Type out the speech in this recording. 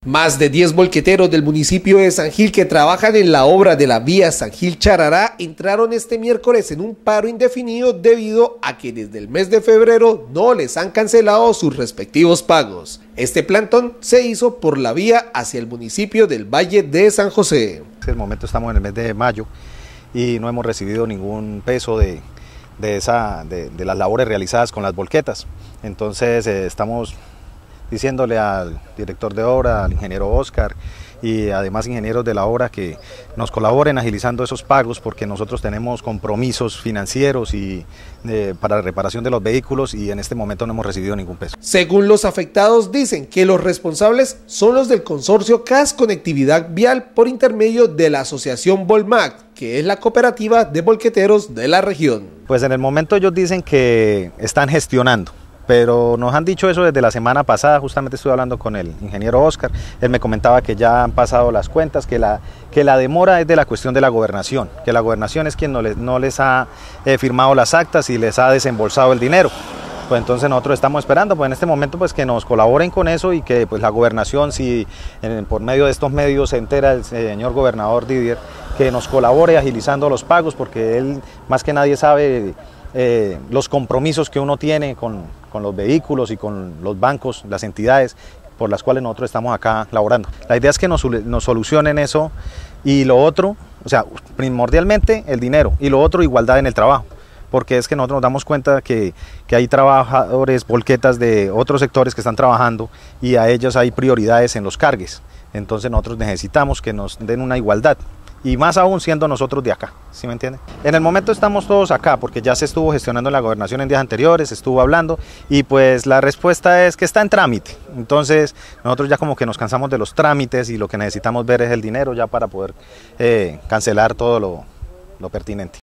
Más de 10 volqueteros del municipio de San Gil que trabajan en la obra de la vía San Gil-Charará entraron este miércoles en un paro indefinido debido a que desde el mes de febrero no les han cancelado sus respectivos pagos. Este plantón se hizo por la vía hacia el municipio del Valle de San José. En el momento estamos en el mes de mayo y no hemos recibido ningún peso de las labores realizadas con las volquetas. Entonces estamos diciéndole al director de obra, al ingeniero Oscar y además ingenieros de la obra que nos colaboren agilizando esos pagos porque nosotros tenemos compromisos financieros y para la reparación de los vehículos y en este momento no hemos recibido ningún peso. Según los afectados dicen que los responsables son los del consorcio CAS Conectividad Vial por intermedio de la asociación Volmac, que es la cooperativa de volqueteros de la región. Pues en el momento ellos dicen que están gestionando, pero nos han dicho eso desde la semana pasada. Justamente estuve hablando con el ingeniero Oscar, él me comentaba que ya han pasado las cuentas, que la demora es de la cuestión de la gobernación, que la gobernación es quien no les ha firmado las actas y les ha desembolsado el dinero. Pues entonces nosotros estamos esperando pues en este momento pues que nos colaboren con eso y que pues la gobernación, si por medio de estos medios se entera el señor gobernador Didier, que nos colabore agilizando los pagos, porque él más que nadie sabe los compromisos que uno tiene con los vehículos y con los bancos, las entidades por las cuales nosotros estamos acá laborando. La idea es que nos solucionen eso y lo otro, o sea, primordialmente el dinero y lo otro igualdad en el trabajo, porque es que nosotros nos damos cuenta que hay trabajadores, volquetas de otros sectores que están trabajando y a ellos hay prioridades en los cargues, entonces nosotros necesitamos que nos den una igualdad. Y más aún siendo nosotros de acá, ¿sí me entiende? En el momento estamos todos acá porque ya se estuvo gestionando en la gobernación en días anteriores, se estuvo hablando y pues la respuesta es que está en trámite. Entonces nosotros ya como que nos cansamos de los trámites y lo que necesitamos ver es el dinero ya para poder cancelar todo lo pertinente.